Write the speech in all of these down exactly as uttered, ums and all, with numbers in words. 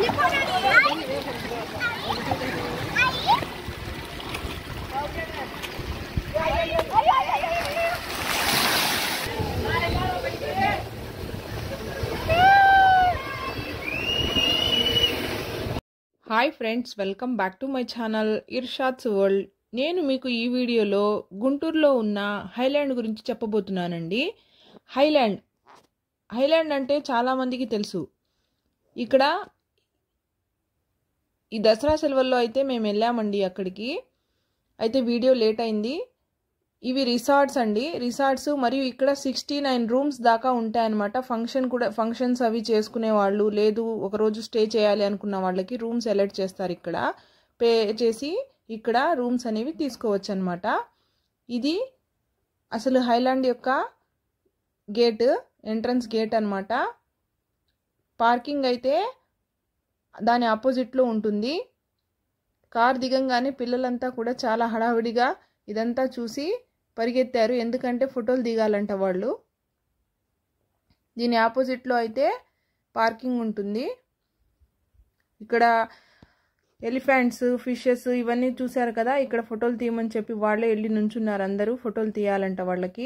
Hi friends, welcome back to my channel Irshad's world. నేను మీకు ఈ వీడియోలో గుంటూరులో ఉన్న హైలాండ్ గురించి చెప్పబోతున్నానండి. హైలాండ్ హైలాండ్ అంటే చాలామందికి తెలుసు. ఇక్కడ ఈ దసరా సెలవుల్లో అయితే మేము వెళ్ళామండి అక్కడికి. అయితే వీడియో లేట్ అయింది. ఇవి రిసార్ట్స్ అండి, రిసార్ట్స్. మరియు ఇక్కడ సిక్స్టీ నైన్ రూమ్స్ దాకా ఉంటాయన్నమాట. ఫంక్షన్ కూడా ఫంక్షన్స్ అవి చేసుకునే వాళ్ళు, లేదు ఒకరోజు స్టే చేయాలి అనుకున్న వాళ్ళకి రూమ్స్ అలాట్ చేస్తారు. ఇక్కడ పే చేసి ఇక్కడ రూమ్స్ అనేవి తీసుకోవచ్చు అనమాట. ఇది అసలు హైలాండ్ యొక్క గేట్, ఎంట్రన్స్ గేట్ అనమాట. పార్కింగ్ అయితే దాని ఆపోజిట్లో ఉంటుంది. కార్ దిగంగానే పిల్లలంతా కూడా చాలా హడావిడిగా ఇదంతా చూసి పరిగెత్తారు, ఎందుకంటే ఫోటోలు దిగాలంట వాళ్ళు. దీని ఆపోజిట్లో అయితే పార్కింగ్ ఉంటుంది. ఇక్కడ ఎలిఫెంట్స్, ఫిషెస్ ఇవన్నీ చూశారు కదా. ఇక్కడ ఫోటోలు తీయమని చెప్పి వాళ్ళే వెళ్ళి నుంచున్నారు, అందరూ ఫోటోలు తీయాలంట వాళ్ళకి.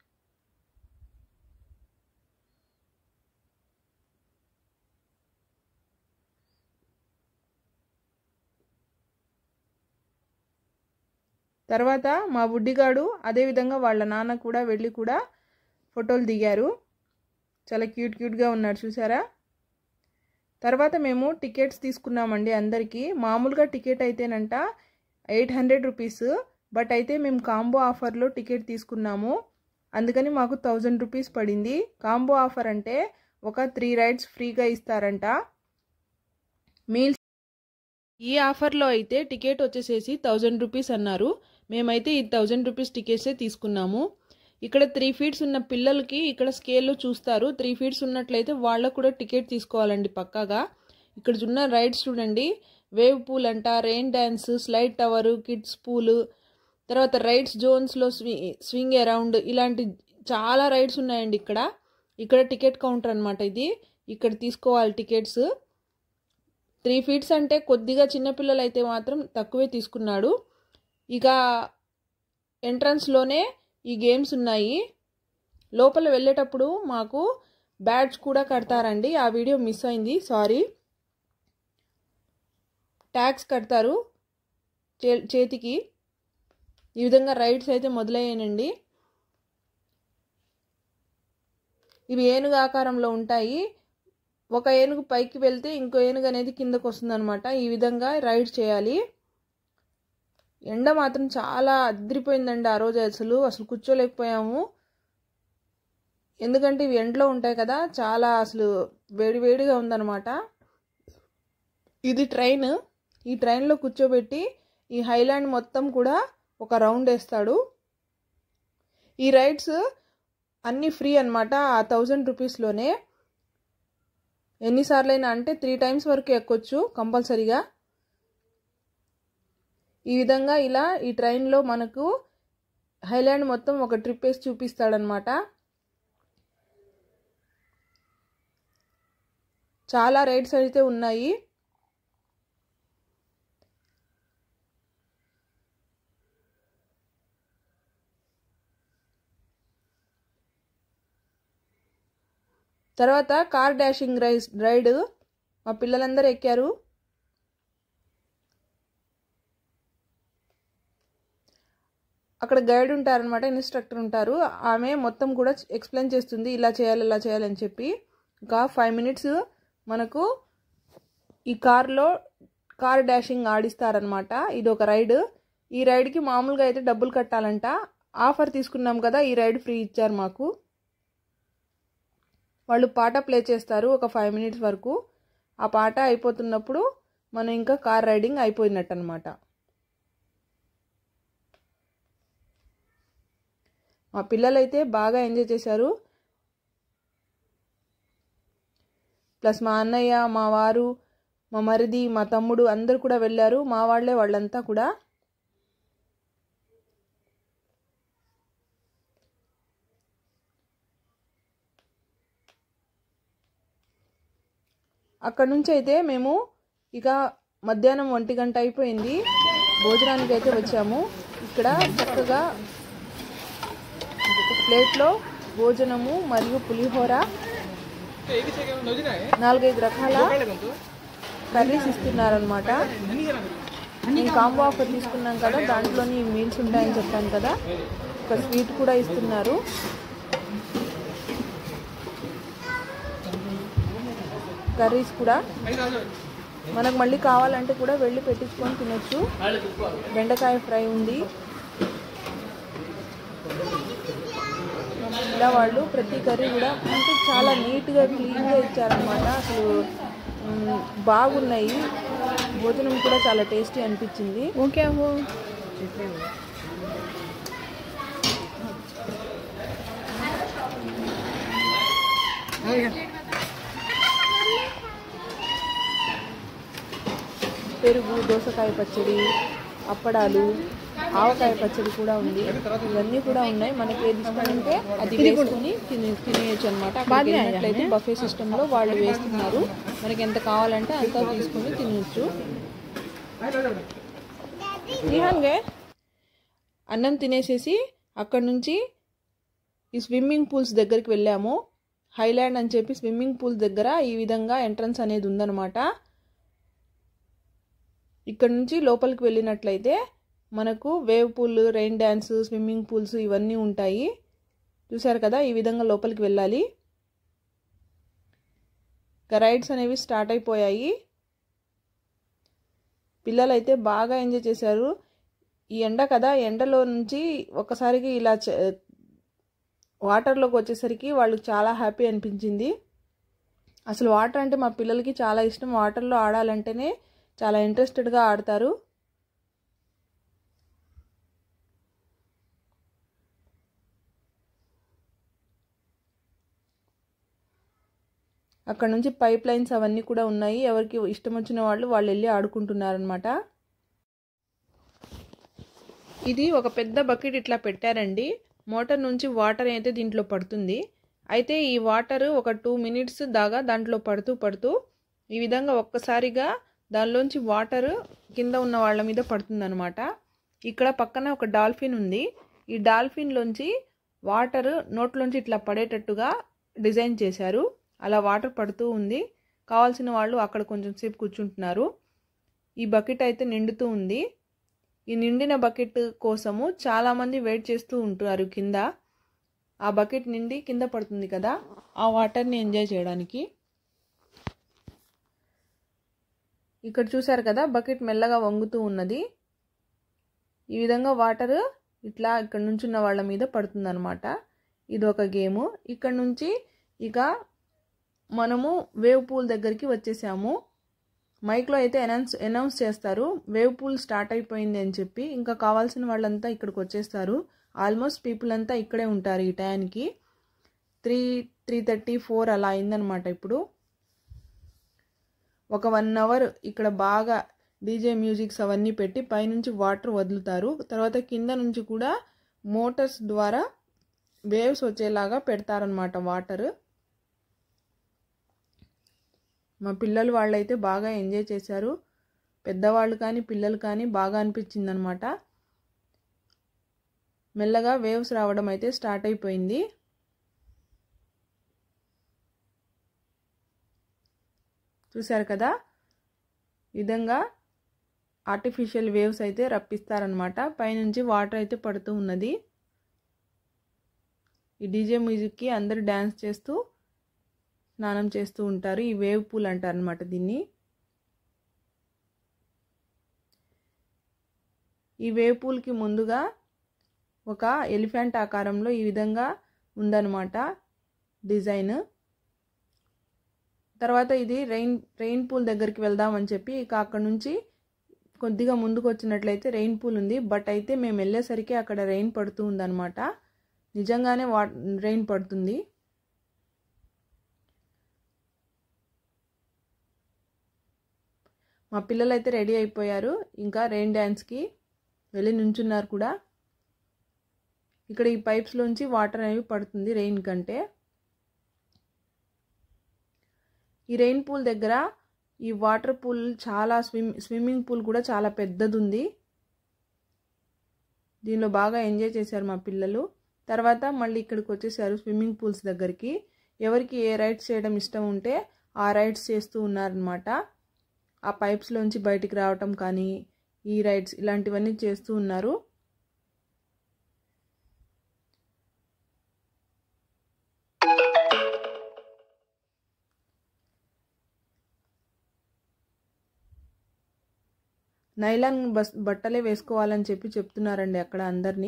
తర్వాత మా బుడ్డిగాడు అదేవిధంగా వాళ్ళ నాన్న కూడా వెళ్ళి కూడా ఫోటోలు దిగారు. చాలా క్యూట్ క్యూట్గా ఉన్నారు, చూసారా. తర్వాత మేము టికెట్స్ తీసుకున్నామండి అందరికీ. మామూలుగా టికెట్ అయితేనంట ఎయిట్ హండ్రెడ్ రూపీస్, బట్ అయితే మేము కాంబో ఆఫర్లో టికెట్ తీసుకున్నాము, అందుకని మాకు థౌజండ్ రూపీస్ పడింది. కాంబో ఆఫర్ అంటే ఒక త్రీ రైడ్స్ ఫ్రీగా ఇస్తారంట. మీల్స్ ఈ ఆఫర్లో అయితే టికెట్ వచ్చేసేసి థౌజండ్ రూపీస్ అన్నారు. మేమైతే ఈ థౌజండ్ రూపీస్ టికెట్సే తీసుకున్నాము. ఇక్కడ త్రీ ఫీట్స్ ఉన్న పిల్లలకి ఇక్కడ స్కేల్లో చూస్తారు. త్రీ ఫీట్స్ ఉన్నట్లయితే వాళ్ళకు కూడా టికెట్ తీసుకోవాలండి పక్కాగా. ఇక్కడ ఉన్న రైడ్స్ చూడండి, వేవ్ పూల్ అంట, rain dance, slide tower, kids pool, తర్వాత రైడ్స్ జోన్స్లో స్వి స్వింగ్ అరౌండ్, ఇలాంటి చాలా రైడ్స్ ఉన్నాయండి ఇక్కడ. ఇక్కడ టికెట్ కౌంటర్ అనమాట ఇది. ఇక్కడ తీసుకోవాలి టికెట్స్. త్రీ ఫీట్స్ అంటే కొద్దిగా చిన్నపిల్లలు అయితే మాత్రం తక్కువే తీసుకున్నాడు. ఇక ఎంట్రన్స్లోనే ఈ గేమ్స్ ఉన్నాయి. లోపల వెళ్ళేటప్పుడు మాకు బ్యాడ్జ్ కూడా కడతారండి. ఆ వీడియో మిస్ అయింది, సారీ. ట్యాక్స్ కడతారు చే చేతికి. ఈ విధంగా రైడ్స్ అయితే మొదలయ్యానండి. ఇవి ఏనుగు ఆకారంలో ఉంటాయి. ఒక ఏనుగు పైకి వెళ్తే ఇంకో ఏనుగు అనేది కిందకు వస్తుంది అనమాట. ఈ విధంగా రైడ్ చేయాలి. ఎండ మాత్రం చాలా అదిరిపోయిందండి ఆ రోజు. అసలు అసలు కూర్చోలేకపోయాము, ఎందుకంటే ఇవి ఎండలో ఉంటాయి కదా. చాలా అసలు వేడి వేడిగా ఉందన్నమాట. ఇది ట్రైన్. ఈ ట్రైన్లో కూర్చోబెట్టి ఈ హైలాండ్ మొత్తం కూడా ఒక రౌండ్ వేస్తాడు. ఈ రైడ్స్ అన్నీ ఫ్రీ అనమాట, ఆ థౌజండ్ రూపీస్లోనే. ఎన్నిసార్లైనా అంటే త్రీ టైమ్స్ వరకు ఎక్కొచ్చు కంపల్సరీగా. ఈ విధంగా ఇలా ఈ ట్రైన్లో మనకు హైలాండ్ మొత్తం ఒక ట్రిప్ వేసి చూపిస్తాడనమాట. చాలా రైడ్స్ అయితే ఉన్నాయి. తర్వాత కార్ డాషింగ్ రైడ్ రైడ్ మా పిల్లలందరూ ఎక్కారు. అక్కడ గైడ్ ఉంటారనమాట, ఇన్స్ట్రక్టర్ ఉంటారు. ఆమె మొత్తం కూడా ఎక్స్ప్లెయిన్ చేస్తుంది, ఇలా చేయాలి ఇలా చేయాలని చెప్పి. ఇంకా ఫైవ్ మినిట్స్ మనకు ఈ కార్లో కార్ డాషింగ్ ఆడిస్తారనమాట. ఇది ఒక రైడ్. ఈ రైడ్కి మామూలుగా అయితే డబ్బులు కట్టాలంట. ఆఫర్ తీసుకున్నాం కదా, ఈ రైడ్ ఫ్రీ ఇచ్చారు మాకు. వాళ్ళు పాట ప్లే చేస్తారు ఒక ఫైవ్ మినిట్స్ వరకు. ఆ పాట అయిపోతున్నప్పుడు మనం ఇంకా కార్ రైడింగ్ అయిపోయినట్టు అనమాట. మా పిల్లలైతే బాగా ఎంజాయ్ చేశారు. ప్లస్ మా అన్నయ్య, మా వారు, మా మరిది, మా తమ్ముడు అందరూ కూడా వెళ్ళారు. మా వాళ్ళే వాళ్ళంతా కూడా. అక్కడ నుంచి అయితే మేము ఇక మధ్యాహ్నం ఒంటి గంట అయిపోయింది, భోజనానికి అయితే వచ్చాము. ఇక్కడ చక్కగా ప్లేట్లో భోజనము మరియు పులిహోర, నాలుగైదు రకాల కర్రీస్ ఇస్తున్నారనమాట. నేను కాంబో ఆఫర్ తీసుకున్నాం కదా, దాంట్లోని మీల్స్ ఉంటాయని చెప్పాను కదా, ఒక స్వీట్ కూడా ఇస్తున్నారు. కర్రీస్ కూడా మనకు మళ్ళీ కావాలంటే కూడా వెళ్ళి పెట్టించుకొని తినొచ్చు. బెండకాయ ఫ్రై ఉంది. ఇలా వాళ్ళు ప్రతి కర్రీ కూడా అంటే చాలా నీట్గా క్లీన్గా ఇచ్చారనమాట. అసలు బాగున్నాయి. భోజనం కూడా చాలా టేస్టీ అనిపించింది. ఓకే అమ్మో. పెరుగు, దోసకాయ పచ్చడి, అప్పడాలు, ఆవకాయ పచ్చడి కూడా ఉంది. ఇవన్నీ కూడా ఉన్నాయి. మనకి ఏది ఇష్టమంటే అది వేసుకొని తినే తినేయచ్చు అనమాట. అక్కడికి వెళ్ళినట్లయితే బఫే సిస్టంలో వాళ్ళు వేస్తున్నారు. మనకి ఎంత కావాలంటే అంతా తీసుకొని తినచ్చు. అన్నం తినేసేసి అక్కడ నుంచి ఈ స్విమ్మింగ్ పూల్స్ దగ్గరికి వెళ్ళాము. హైలాండ్ అని చెప్పి స్విమ్మింగ్ పూల్ దగ్గర ఈ విధంగా ఎంట్రన్స్ అనేది ఉందన్నమాట. ఇక్కడ నుంచి లోపలికి వెళ్ళినట్లయితే మనకు wave pool, rain dance, swimming pools ఇవన్నీ ఉంటాయి. చూసారు కదా, ఈ విధంగా లోపలికి వెళ్ళాలి. ఇక రైడ్స్ అనేవి స్టార్ట్ అయిపోయాయి. పిల్లలు అయితే బాగా ఎంజాయ్ చేశారు. ఈ ఎండ కదా, ఎండలో నుంచి ఒకసారికి ఇలా వాటర్లోకి వచ్చేసరికి వాళ్ళకి చాలా హ్యాపీ అనిపించింది. అసలు వాటర్ అంటే మా పిల్లలకి చాలా ఇష్టం. వాటర్లో ఆడాలంటేనే చాలా ఇంట్రెస్టెడ్గా ఆడతారు. అక్కడ నుంచి పైప్ లైన్స్ అవన్నీ కూడా ఉన్నాయి. ఎవరికి ఇష్టం వచ్చిన వాళ్ళు వాళ్ళు వెళ్ళి ఆడుకుంటున్నారనమాట. ఇది ఒక పెద్ద బకెట్ ఇట్లా పెట్టారండి. మోటార్ నుంచి వాటర్ అయితే దీంట్లో పడుతుంది. అయితే ఈ వాటర్ ఒక టూ మినిట్స్ దాకా దాంట్లో పడుతూ పడుతూ ఈ విధంగా ఒక్కసారిగా దానిలోంచి వాటర్ కింద ఉన్న వాళ్ళ మీద పడుతుందన్నమాట. ఇక్కడ పక్కన ఒక డాల్ఫిన్ ఉంది. ఈ డాల్ఫిన్లోంచి వాటర్ నోట్లోంచి ఇట్లా పడేటట్టుగా డిజైన్ చేశారు. అలా వాటర్ పడుతూ ఉంది. కావాల్సిన వాళ్ళు అక్కడ కొంచెం సేపు కూర్చుంటున్నారు. ఈ బకెట్ అయితే నిండుతూ ఉంది. ఈ నిండిన బకెట్ కోసము చాలామంది వెయిట్ చేస్తూ ఉంటారు కింద. ఆ బకెట్ నిండి కింద పడుతుంది కదా, ఆ వాటర్ని ఎంజాయ్ చేయడానికి. ఇక్కడ చూసారు కదా, బకెట్ మెల్లగా వంగుతూ ఉన్నది. ఈ విధంగా వాటర్ ఇట్లా ఇక్కడ నుంచి ఉన్న వాళ్ళ మీద పడుతుంది అనమాట. ఇది ఒక గేము. ఇక్కడ నుంచి ఇక మనము వేవ్ పూల్ దగ్గరికి వచ్చేసాము. మైక్లో అయితే అనౌన్స్ అనౌన్స్ చేస్తారు వేవ్ పూల్ స్టార్ట్ అయిపోయింది అని చెప్పి. ఇంకా కావాల్సిన వాళ్ళంతా ఇక్కడికి వచ్చేస్తారు. ఆల్మోస్ట్ పీపుల్ అంతా ఇక్కడే ఉంటారు ఈ టైంకి. త్రీ త్రీ థర్టీ ఫోర్ అలా అయిందనమాట. ఇప్పుడు ఒక వన్ అవర్ ఇక్కడ బాగా డీజే మ్యూజిక్స్ అవన్నీ పెట్టి పైనుంచి వాటర్ వదులుతారు. తర్వాత కింద నుంచి కూడా మోటార్స్ ద్వారా వేవ్స్ వచ్చేలాగా పెడతారనమాట వాటర్. మా పిల్లలు వాళ్ళైతే బాగా ఎంజాయ్ చేశారు. పెద్దవాళ్ళు కానీ పిల్లలు కానీ బాగా అనిపించింది అనమాట. మెల్లగా వేవ్స్ రావడం అయితే స్టార్ట్ అయిపోయింది. చూశారు కదా, ఈ విధంగా ఆర్టిఫిషియల్ వేవ్స్ అయితే రప్పిస్తారనమాట. పైనుంచి వాటర్ అయితే పడుతూ ఉన్నది. ఈ డీజే మ్యూజిక్కి అందరూ డ్యాన్స్ చేస్తూ స్నానం చేస్తూ ఉంటారు. ఈ వేవ్ పూల్ అంటారు అనమాట దీన్ని. ఈ వేవ్ పూల్కి ముందుగా ఒక ఎలిఫెంట్ ఆకారంలో ఈ విధంగా ఉందన్నమాట డిజైన్. తర్వాత ఇది రెయిన్ రెయిన్ పూల్ దగ్గరికి వెళ్దామని చెప్పి ఇక అక్కడ నుంచి కొద్దిగా ముందుకు వచ్చినట్లయితే రెయిన్ పూల్ ఉంది. బట్ అయితే మేము వెళ్ళేసరికి అక్కడ రెయిన్ పడుతూ ఉందన్నమాట. నిజంగానే వా రెయిన్ పడుతుంది. మా పిల్లలు అయితే రెడీ అయిపోయారు. ఇంకా రెయిన్ డ్యాన్స్కి వెళ్ళి నుంచున్నారు కూడా. ఇక్కడ ఈ పైప్స్లోంచి వాటర్ అనేవి పడుతుంది రెయిన్ కంటే. ఈ రెయిన్ పూల్ దగ్గర ఈ వాటర్ పూల్ చాలా స్విమ్ స్విమ్మింగ్ పూల్ కూడా చాలా పెద్దది ఉంది. దీనిలో బాగా ఎంజాయ్ చేశారు మా పిల్లలు. తర్వాత మళ్ళీ ఇక్కడికి వచ్చేసారు స్విమ్మింగ్ పూల్స్ దగ్గరికి. ఎవరికి ఏ రైడ్స్ చేయడం ఇష్టం ఉంటే ఆ రైడ్స్ చేస్తూ ఉన్నారనమాట. ఆ పైప్స్లోంచి బయటికి రావటం కానీ ఈ రైడ్స్ ఇలాంటివన్నీ చేస్తూ ఉన్నారు. నైలాన్ బస్ బట్టలే వేసుకోవాలని చెప్పి చెప్తున్నారండి అక్కడ అందరినీ.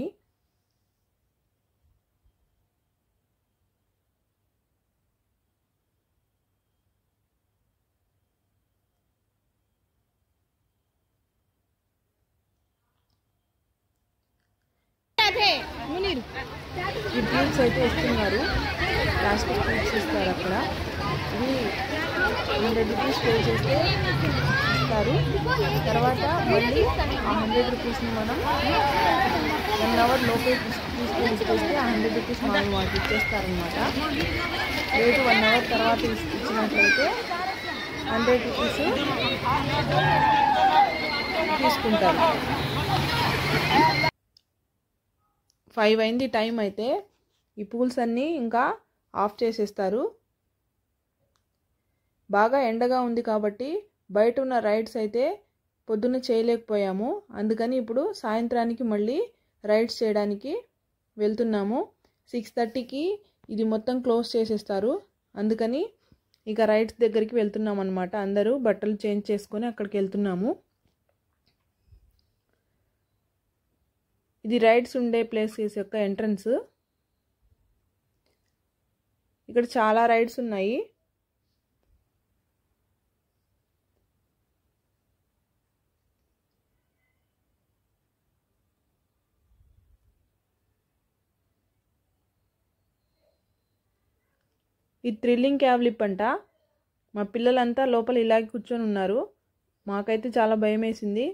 ఈ ట్యూబ్స్ అయితే ఇస్తున్నారు, ప్లాస్టిక్ ట్యూబ్స్ ఇస్తారు అక్కడ. ఇది హండ్రెడ్ రూపీస్ పే చేస్తే ఇస్తారు. తర్వాత మళ్ళీ ఆ హండ్రెడ్ రూపీస్ని మనం వన్ అవర్ లోపే తీసుకొని ఇచ్చేస్తే ఆ హండ్రెడ్ రూపీస్ మనం వాళ్ళకి ఇచ్చేస్తారనమాట. లేదు వన్ అవర్ తర్వాత ఇచ్చినట్లయితే హండ్రెడ్ రూపీస్ తీసుకుంటారు. ఫైవ్ అయింది టైం. అయితే ఈ పూల్స్ అన్నీ ఇంకా ఆఫ్ చేసేస్తారు. బాగా ఎండగా ఉంది కాబట్టి బయట ఉన్న రైడ్స్ అయితే పొద్దున్న చేయలేకపోయాము. అందుకని ఇప్పుడు సాయంత్రానికి మళ్ళీ రైడ్స్ చేయడానికి వెళ్తున్నాము. సిక్స్ థర్టీకి ఇది మొత్తం క్లోజ్ చేసేస్తారు. అందుకని ఇక రైడ్స్ దగ్గరికి వెళ్తున్నాం అన్నమాట. అందరూ బట్టలు చేంజ్ చేసుకొని అక్కడికి వెళ్తున్నాము. ఇది రైడ్స్ ఉండే ప్లేసెస్ యొక్క ఎంట్రన్స్. ఇక్కడ చాలా రైడ్స్ ఉన్నాయి. ఇది థ్రిల్లింగ్ క్యాబ్లిప్ అంట. మా పిల్లలంతా లోపల ఇలాగే కూర్చొని ఉన్నారు. మాకైతే చాలా భయం వేసింది.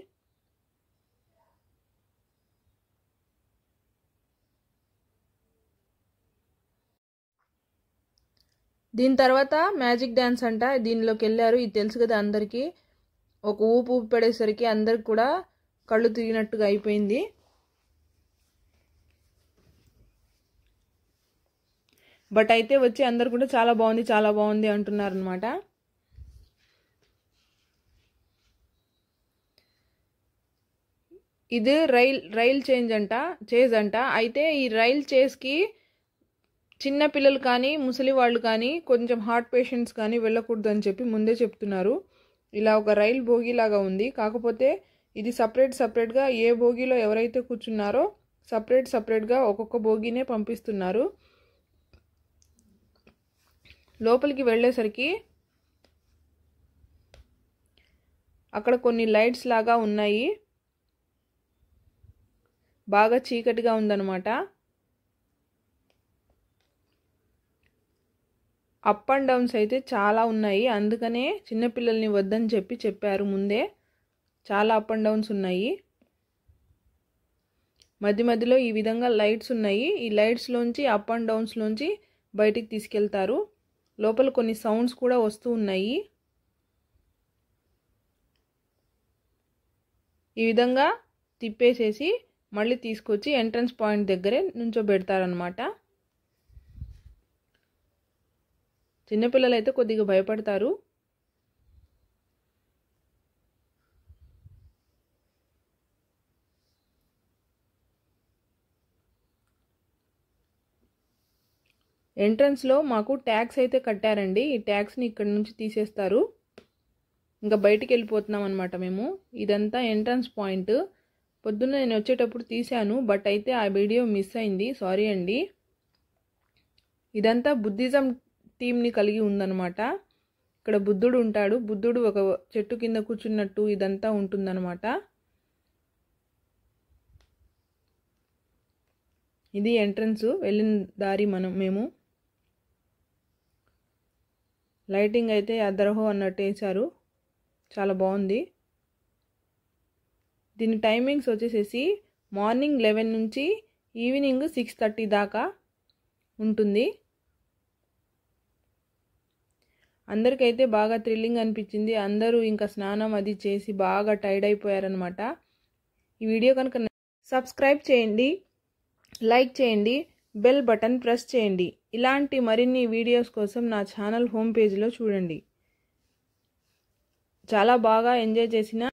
దీని తర్వాత మ్యాజిక్ డ్యాన్స్ అంట. దీనిలోకి వెళ్ళారు. ఇది తెలుసు కదా అందరికీ. ఒక ఊపు ఊపి పడేసరికి అందరికి కూడా కళ్ళు తిరిగినట్టుగా అయిపోయింది. బట్ అయితే వచ్చి అందరు కూడా చాలా బాగుంది చాలా బాగుంది అంటున్నారు అనమాట. ఇది రైల్ రైల్ చేంజ్ అంట చేజ్ అంట. అయితే ఈ రైల్ చేజ్కి చిన్న పిల్లలు కానీ ముసలి వాళ్ళు కానీ కొంచెం హార్ట్ పేషెంట్స్ కానీ వెళ్ళకూడదు అని చెప్పి ముందే చెప్తున్నారు. ఇలా ఒక రైల్ బోగీలాగా ఉంది. కాకపోతే ఇది సపరేట్ సపరేట్గా ఏ బోగీలో ఎవరైతే కూర్చున్నారో సపరేట్ సపరేట్గా ఒక్కొక్క బోగీనే పంపిస్తున్నారు. లోపలికి వెళ్ళేసరికి అక్కడ కొన్ని లైట్స్ లాగా ఉన్నాయి. బాగా చీకటిగా ఉందన్నమాట. అప్ అండ్ డౌన్స్ అయితే చాలా ఉన్నాయి. అందుకనే చిన్నపిల్లల్ని వద్దని చెప్పి చెప్పారు ముందే. చాలా అప్ అండ్ డౌన్స్ ఉన్నాయి. మధ్య మధ్యలో ఈ విధంగా లైట్స్ ఉన్నాయి. ఈ లైట్స్లోంచి అప్ అండ్ డౌన్స్లోంచి బయటికి తీసుకెళ్తారు. లోపల కొన్ని సౌండ్స్ కూడా వస్తూ ఉన్నాయి. ఈ విధంగా తిప్పేసేసి మళ్ళీ తీసుకొచ్చి ఎంట్రన్స్ పాయింట్ దగ్గరే నుంచోబెడతారనమాట. చిన్నపిల్లలు అయితే కొద్దిగా భయపడతారు. ఎంట్రన్స్లో మాకు ట్యాక్స్ అయితే కట్టారండి. ఈ ట్యాక్స్ని ఇక్కడ నుంచి తీసేస్తారు. ఇంకా బయటికి వెళ్ళిపోతున్నాం అనమాట మేము. ఇదంతా ఎంట్రన్స్ పాయింట్. పొద్దున్న నేను వచ్చేటప్పుడు తీశాను, బట్ అయితే ఆ వీడియో మిస్ అయింది, సారీ అండి. ఇదంతా బుద్ధిజం థీమ్ని కలిగి ఉందన్నమాట. ఇక్కడ బుద్ధుడు ఉంటాడు. బుద్ధుడు ఒక చెట్టు కింద కూర్చున్నట్టు ఇదంతా ఉంటుందన్నమాట. ఇది ఎంట్రన్స్, వెళ్ళిన దారి మనం మేము. లైటింగ్ అయితే అదరహో అన్నట్టు వేశారు, చాలా బాగుంది. దీని టైమింగ్స్ వచ్చేసేసి మార్నింగ్ లెవెన్ నుంచి ఈవినింగ్ సిక్స్ థర్టీ దాకా ఉంటుంది. అందరికైతే బాగా థ్రిల్లింగ్ అనిపించింది. అందరూ ఇంకా స్నానం అది చేసి బాగా టైర్డ్ అయిపోయారనమాట. ఈ వీడియో కనుక సబ్స్క్రైబ్ చేయండి, లైక్ చేయండి, బెల్ బటన్ ప్రెస్ చేయండి. ఇలాంటి మరిన్ని వీడియోస్ కోసం నా ఛానల్ హోమ్ పేజ్లో చూడండి. చాలా బాగా ఎంజాయ్ చేసిన